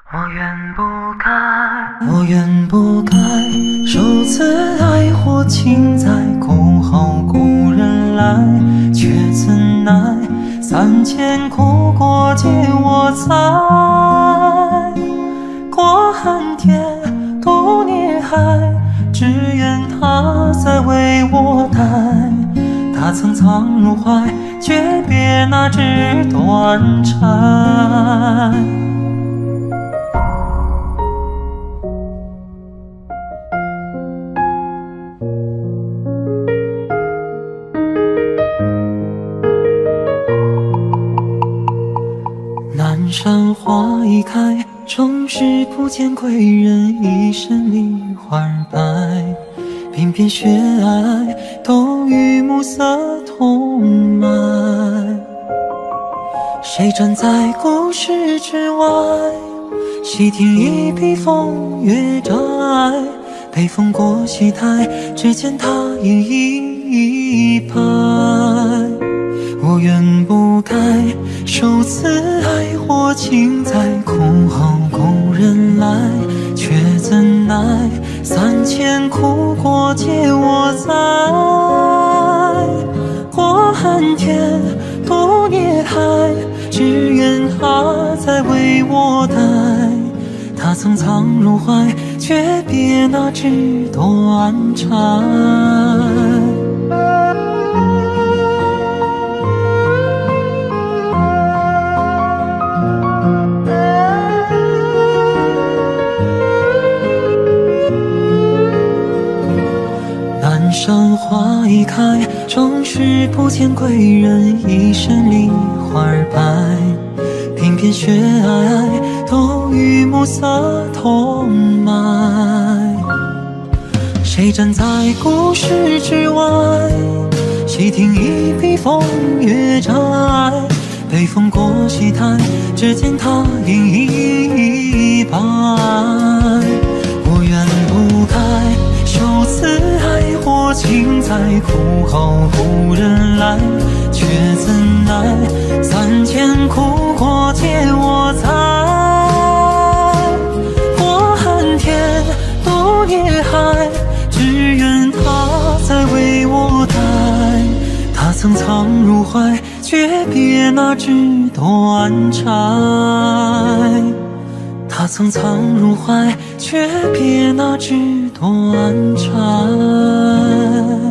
我愿不该受此爱火，情在哭后故人来，却怎奈3000苦过皆我栽。过寒天，渡孽海，只愿他在为我待。他曾藏入怀，诀别那纸断拆。南山花已开，终是不见归人，一身梨花白。鬓边雪皑，都与暮色同埋。谁站在故事之外，细听一笔风月债。北风过戏台，只见他影一拍。我愿不该受此爱火，情在哭后故人来，却怎奈3000苦过皆我栽。过寒天，渡孽海，只愿他在为我待。他曾藏入怀，诀别那纸断拆。南山花已开，终是不见归人，一身梨花白。鬓边雪皑，都与暮色同埋。谁站在故事之外，细听一笔风月债。北风过戏台，只见他影一白。我愿不该受此爱火，情在哭后故人来，却怎奈3000苦过皆我栽。过寒天，渡孽海，只愿他在为我待。他曾藏入怀，诀别那纸断拆。他曾藏入怀，诀别那纸断拆。